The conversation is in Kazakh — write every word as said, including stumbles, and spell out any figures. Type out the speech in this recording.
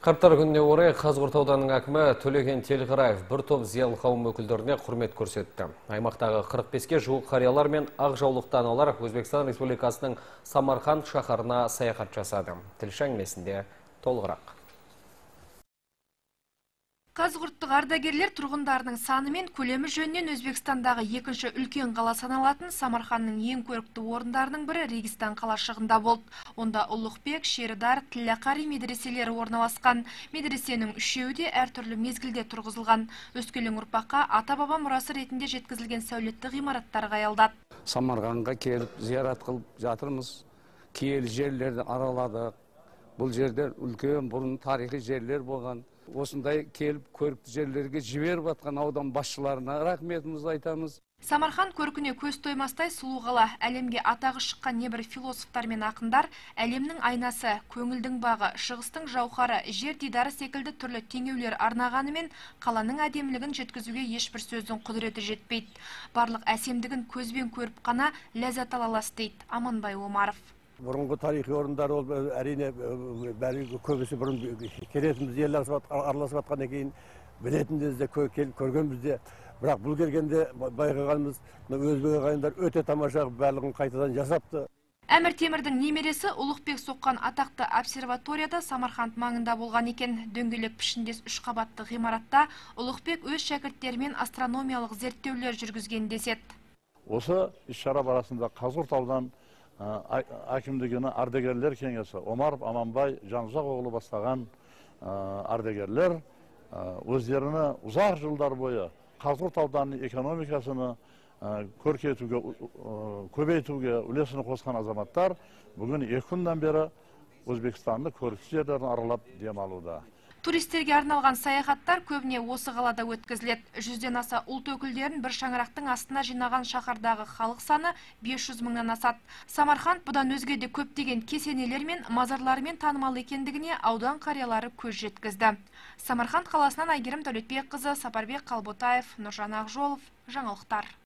Қарттар күніне орай Қазығұрт ауданының әкімі Төлеген Телғараев бір топ зиялы қауым өкілдеріне құрмет көрсетті. Аймақтағы қырық беске жуық қариялар мен ақ жаулықты аналар Өзбекстан Республикасының Самарқанд шаһарына саяхат жасады. Тілші әңгімесінде толығырақ. Қазығұрттық ардагерлер тұрғындарының саны мен көлемі жөнінен Өзбекстандағы екінші үлкен қала саналатын Самарқанның ең көрікті орындарының бірі Регистан қалашығында болды. Онда Ұлықбек, Шердар, Тиллақари медреселері орналасқан. Медресенің үшеуі де әртүрлі мезгілде тұрғызылған. Өскелең ұрпаққа ата-баба мұрасы ретінде жеткізілген сәулетті ғимараттар қайылдады. Самарқанға келіп зиярат қылып жатырмыз. Киелі жерлерді араладық. Бұл жердер үлкен бұрын тарихи жерлер болған. Осындай келіп көрікті жерлерге жіберіп атқан аудан басшыларына рахметімізді айтамыз. Самарқан көркіне көз тоймастай сұлу қала. Әлемге атағы шыққан небір философтар мен ақындар әлемнің айнасы, көңілдің бағы, шығыстың жауһары, жер дидары секілді түрлі теңеулер арнағанымен қаланың әдемілігін жеткізуге ешбір сөздің құдіреті жетпейді. Барлық әсемдігін көзбен көріп қана ләззат ала аласыз дейді Аманбай Омаров. Бұрынғы тарихи орындар ол әрине бәрі көбісі бұрын келетіміз ел араласып атқаннан кейін білетіміз де көргенбіз де, бірақ бұл келгенде байқағанымыз өзбек ағайындар өте тамаша барлығын қайтадан жасапты. Әмір Темірдің немересі Ұлықбек соққан атақты обсерваторияда Самарқанд маңында болған екен. Дөңгелек пішіндес үш қабатты ғимаратта Ұлықбек өз шәкірттерімен астрономиялық зерттеулер жүргізген деседі. Осы іс-шара барысында Қазығұрт аудан әкімдігінің ардагерлер кеңесі Омаров, Аманбай, Жанұзақ оғлы бастаған ардагерлер өздеріне ұзақ жылдар бойы Қазығұрт ауданының экономикасыны көркейтуге, көбейтуге үлесін қосқан азаматтар бүгін екі күннен бері Өзбекстанды көрікті жерлерін аралап демалуда. Туристерге арналған саяхаттар көбіне осы қалада өткізіледі. Жүзден аса ұлт өкілдерін бір шаңырақтың астына жинаған шаһардағы халық саны бес жүз мыңнан асады. Самарқанд бұдан өзге де көптеген кесенелер мен мазарларымен танымал екендігіне аудан қариялары көз жеткізді. Самарқанд қаласынан Айгерім Дәулетбекқызы, Сапарбек Қалботаев, Нұржан Ақжолов, жаңалықтар.